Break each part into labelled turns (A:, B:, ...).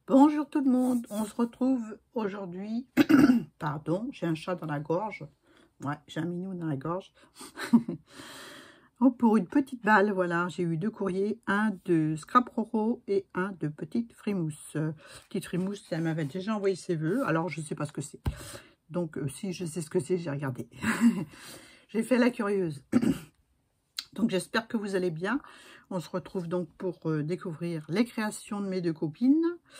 A: Bonjour tout le monde, on se retrouve aujourd'hui, pardon, j'ai un chat dans la gorge, ouais, j'ai un minou dans la gorge, oh, pour une petite balle, voilà, j'ai eu deux courriers, un de Scrap Roro et un de Petite Frimousse. Petite Frimousse, elle m'avait déjà envoyé ses vœux, alors je ne sais pas ce que c'est, donc si je sais ce que c'est, j'ai regardé, j'ai fait la curieuse. Donc j'espère que vous allez bien. On se retrouve donc pour découvrir les créations de mes deux copines.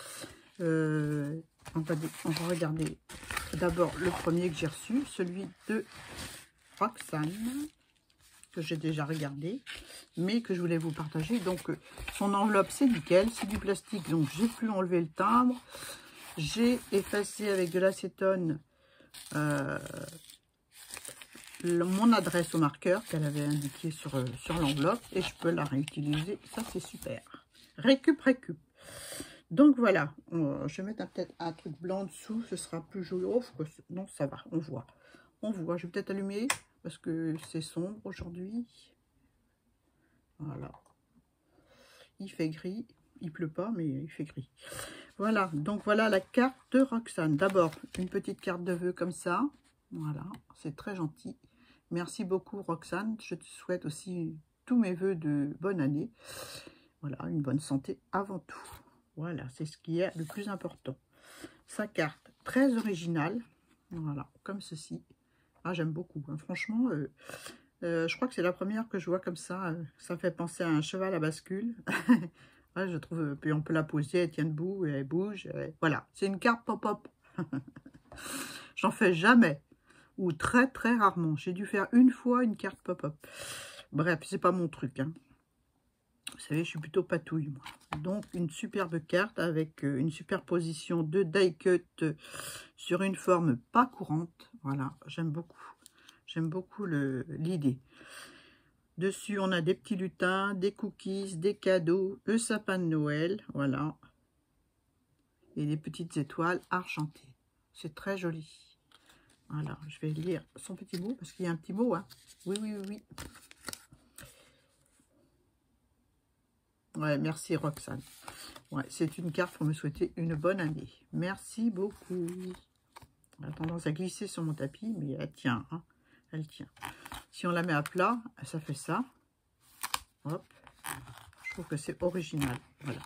A: On va regarder d'abord le premier que j'ai reçu, celui de Roxane, que j'ai déjà regardé, mais que je voulais vous partager. Donc son enveloppe c'est nickel, c'est du plastique, donc j'ai pu enlever le timbre. J'ai effacé avec de l'acétone mon adresse au marqueur qu'elle avait indiqué sur l'enveloppe, et je peux la réutiliser, ça c'est super. Récup. Donc voilà, je vais mettre peut-être un truc blanc dessous, ce sera plus joli. Oh, non, ça va, on voit. Je vais peut-être allumer parce que c'est sombre aujourd'hui. Voilà. Il fait gris, il pleut pas, mais il fait gris. Voilà, donc voilà la carte de Roxane. D'abord, une petite carte de vœux comme ça. Voilà, c'est très gentil. Merci beaucoup Roxane, je te souhaite aussi tous mes vœux de bonne année. Voilà, une bonne santé avant tout. Voilà, c'est ce qui est le plus important. Sa carte, très originale. Voilà, comme ceci. Ah, j'aime beaucoup. Hein. Franchement, je crois que c'est la première que je vois comme ça. Ça fait penser à un cheval à bascule. Ouais, je trouve. Puis on peut la poser, elle tient debout, et elle bouge. Voilà, c'est une carte pop-up. J'en fais jamais. Ou très, très rarement. J'ai dû faire une fois une carte pop-up. Bref, c'est pas mon truc. Hein. Vous savez, je suis plutôt patouille, moi. Donc, une superbe carte avec une superposition de die cut sur une forme pas courante. Voilà, j'aime beaucoup. J'aime beaucoup l'idée. Dessus, on a des petits lutins, des cookies, des cadeaux, le sapin de Noël. Voilà. Et des petites étoiles argentées. C'est très joli. Voilà, je vais lire son petit mot parce qu'il y a un petit mot. Hein. Oui. Ouais, merci Roxane. Ouais, c'est une carte pour me souhaiter une bonne année. Merci beaucoup. Elle a tendance à glisser sur mon tapis, mais elle tient. Hein. Elle tient. Si on la met à plat, ça fait ça. Hop. Je trouve que c'est original.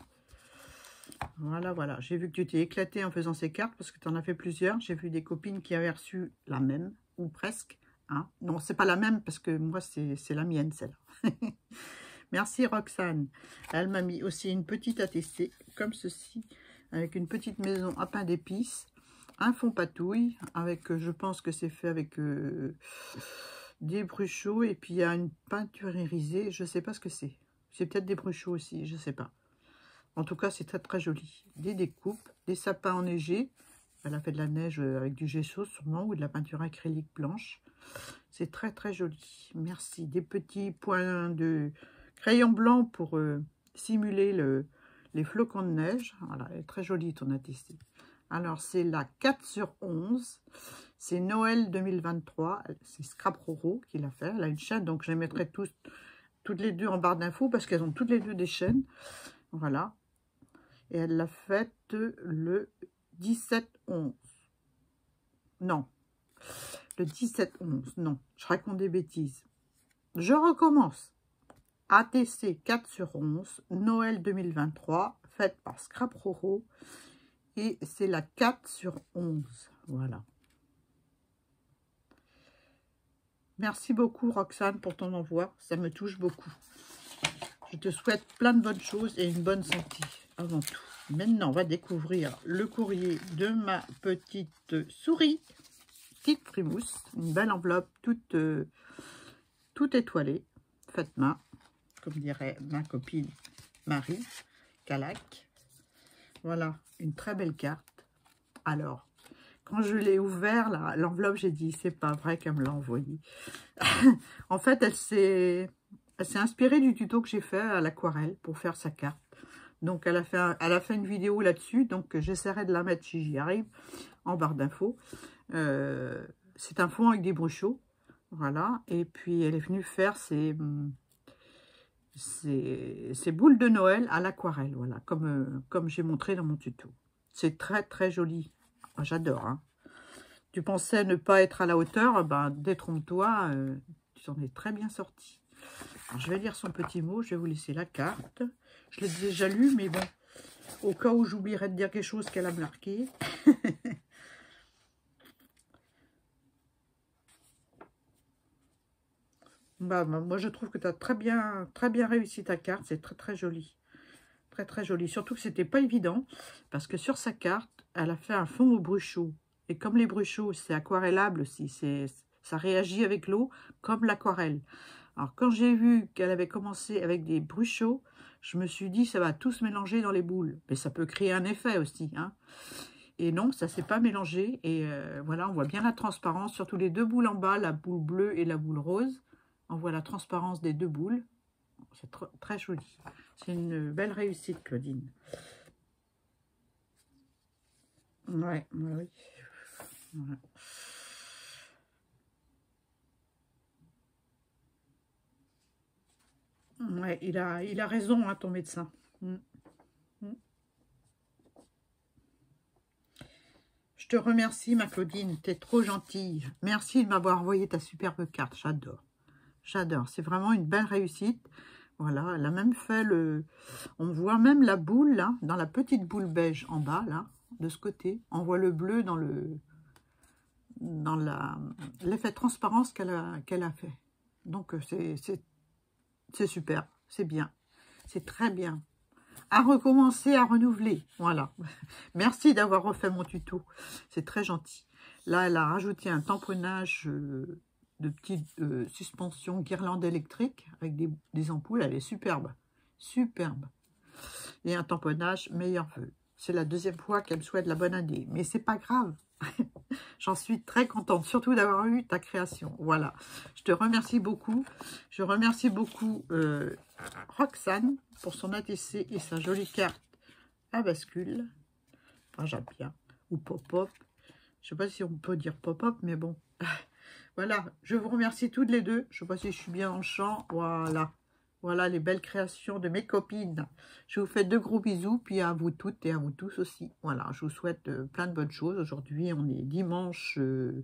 A: Voilà. J'ai vu que tu t'es éclaté en faisant ces cartes parce que tu en as fait plusieurs. J'ai vu des copines qui avaient reçu la même, ou presque. Hein. Non, c'est pas la même parce que moi, c'est la mienne, celle-là. Merci Roxane. Elle m'a mis aussi une petite ATC, comme ceci, avec une petite maison à pain d'épices, un fond patouille, avec, je pense que c'est fait avec des bruchots, et puis il y a une peinture irisée, je ne sais pas ce que c'est. C'est peut-être des bruchots aussi, je ne sais pas. En tout cas, c'est très très joli. Des découpes, des sapins enneigés. Elle a fait de la neige avec du gesso sûrement, ou de la peinture acrylique blanche. C'est très très joli. Merci. Des petits points de crayon blanc pour simuler les flocons de neige. Voilà, elle est très jolie ton ATC. Alors, c'est la 4 sur 11. C'est Noël 2023. C'est Scrap Roro qui l'a fait. Elle a une chaîne, donc je les mettrai toutes les deux en barre d'infos parce qu'elles ont toutes les deux des chaînes. Voilà. Et elle l'a faite le 17-11. Non. Le 17-11. Non, je raconte des bêtises. Je recommence. ATC 4 sur 11, Noël 2023, faite par Scrap Roro. Et c'est la 4 sur 11. Voilà. Merci beaucoup Roxane pour ton envoi. Ça me touche beaucoup. Je te souhaite plein de bonnes choses et une bonne santé avant tout. Maintenant, on va découvrir le courrier de ma petite souris, Petite Frimousse. Une belle enveloppe toute étoilée, faite main, comme dirait ma copine Marie Calac. Voilà, une très belle carte. Alors, quand je l'ai ouvert, l'enveloppe, j'ai dit, c'est pas vrai qu'elle me l'a envoyé. En fait, elle s'est inspirée du tuto que j'ai fait à l'aquarelle pour faire sa carte. Donc, elle a fait une vidéo là-dessus. Donc, j'essaierai de la mettre, si j'y arrive, en barre d'infos. C'est un fond avec des bruchots. Voilà. Et puis, elle est venue faire ses boules de Noël à l'aquarelle. Voilà, comme j'ai montré dans mon tuto. C'est très très joli. J'adore. Hein. Tu pensais ne pas être à la hauteur, ben détrompe-toi, tu t'en es très bien sorti. Alors, je vais lire son petit mot, je vais vous laisser la carte. Je l'ai déjà lu, mais bon, au cas où j'oublierais de dire quelque chose qu'elle a marqué. Bah, moi, je trouve que tu as très bien réussi ta carte. C'est très, très joli. Très, très joli. Surtout que c'était pas évident, parce que sur sa carte, elle a fait un fond au bruchot. Et comme les bruchots, c'est aquarellable aussi. Ça réagit avec l'eau comme l'aquarelle. Alors, quand j'ai vu qu'elle avait commencé avec des bruchots, je me suis dit, ça va tout se mélanger dans les boules. Mais ça peut créer un effet aussi. Hein. Et non, ça ne s'est pas mélangé. Et voilà, on voit bien la transparence, surtout les deux boules en bas, la boule bleue et la boule rose. On voit la transparence des deux boules. C'est très joli. C'est une belle réussite, Claudine. Ouais, oui. Voilà. Ouais, il a raison, hein, ton médecin. Mm. Mm. Je te remercie, ma Claudine. Tu es trop gentille. Merci de m'avoir envoyé ta superbe carte. J'adore. J'adore. C'est vraiment une belle réussite. Voilà, elle a même fait le... On voit même la boule, là, dans la petite boule beige en bas, là, de ce côté. On voit le bleu dans l'effet transparence qu'elle a fait. Donc, c'est super. C'est bien. C'est très bien. À recommencer, à renouveler. Voilà. Merci d'avoir refait mon tuto. C'est très gentil. Là, elle a rajouté un tamponnage de petites suspensions guirlandes électriques avec des ampoules. Elle est superbe. Superbe. Et un tamponnage meilleur vœu. C'est la deuxième fois qu'elle me souhaite la bonne année. Mais c'est pas grave. J'en suis très contente, surtout d'avoir eu ta création. Voilà. Je te remercie beaucoup. Je remercie beaucoup Roxane pour son ATC et sa jolie carte à bascule. Enfin, j'aime bien. Ou pop-up. Je ne sais pas si on peut dire pop-up, mais bon. Voilà. Je vous remercie toutes les deux. Je ne sais pas si je suis bien en champ. Voilà. Voilà les belles créations de mes copines. Je vous fais de gros bisous, puis à vous toutes et à vous tous aussi. Voilà, je vous souhaite plein de bonnes choses. Aujourd'hui, on est dimanche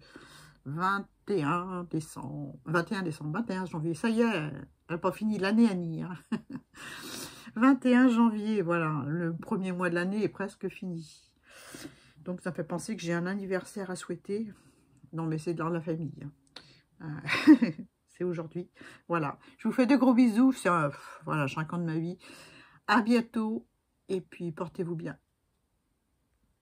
A: 21 décembre, 21 janvier. Ça y est, elle n'a pas fini l'année, Annie. Hein. 21 janvier, voilà, le premier mois de l'année est presque fini. Donc, ça fait penser que j'ai un anniversaire à souhaiter. Non, mais c'est dans la famille. Hein. C'est aujourd'hui. Voilà. Je vous fais de gros bisous. C'est voilà, 5 ans de ma vie. À bientôt. Et puis, portez-vous bien.